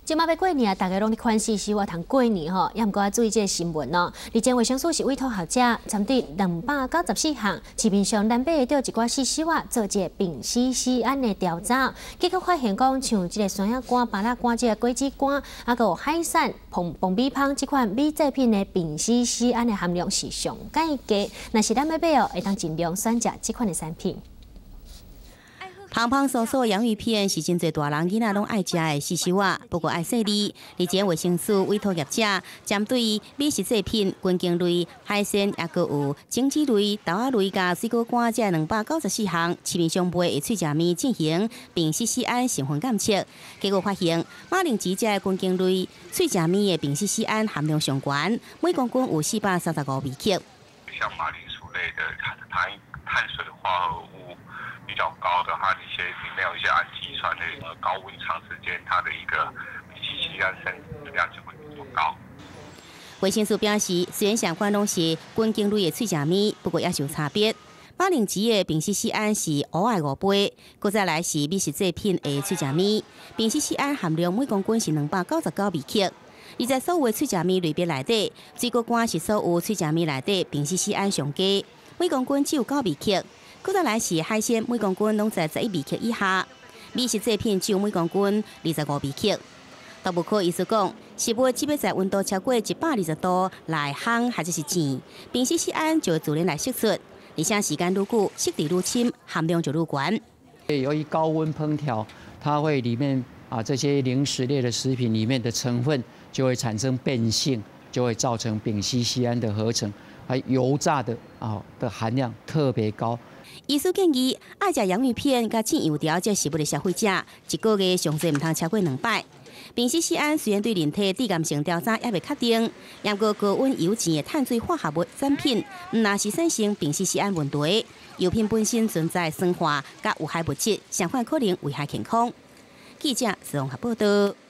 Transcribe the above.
即马要过年啊，大家拢咧款死死活通过年吼，也毋过注意这个新闻哦。立前卫生署是委托学者参对294项市面上南北着一寡死死活做一个病死死案的调查，结果发现讲像即个山药干、芭乐干、即个果子干，还有海产、膨米芳即款米制品的病死死案的含量是上介低。若是咱要买哦，会当尽量选择即款的产品。 胖胖瘦瘦洋芋片是真侪大人囡仔拢爱食的死死活，不过爱细腻。日前卫生署委托业者针对美食制品、根茎类、海鲜，也阁有种子类、豆仔类甲水果干这294项市面上卖的脆食面进行并实施按成分检测，结果发现马铃薯这根茎类脆食面的并实施按含量上悬，每公斤有435微克。 像马铃薯类的碳水化合物。 比较高的，它一些里面有一些氨基酸的高温长时间，它的一个丙烯酰胺生成量就会比较高。 卫生署表示，虽然相关拢是根茎类的脆食面，不过也是有差别。马铃薯的丙烯酰胺是5杯，再来是美食制品的脆食面，丙烯酰胺含量每公斤是299微克。而在所有的脆食面类别内底，水果干是所有脆食面内底丙烯酰胺上低，每公斤只有9微克。 再来是海鲜，每公斤拢在11微克以下；美食制品只有每公斤25微克。动物科医师讲，食物只要在温度超过120度来烘或者是煎，丙烯酰胺就会自然来释出，而且时间愈久，色体愈深，含量就愈高。 由于高温烹调，它会里面这些零食类的食品里面的成分就会产生变性，就会造成丙烯酰胺的合成，还油炸的的含量特别高。 医师建议，爱食洋芋片甲煎油条这食物的消费者，一个月上最唔通超过2摆。丙烯酰胺虽然对人体致癌性调查也未确定，不过高温油煎的碳水化合物产品，若是产生丙烯酰胺问题，油品本身存在酸化甲有害物质，相反可能危害健康。记者史荣华报道。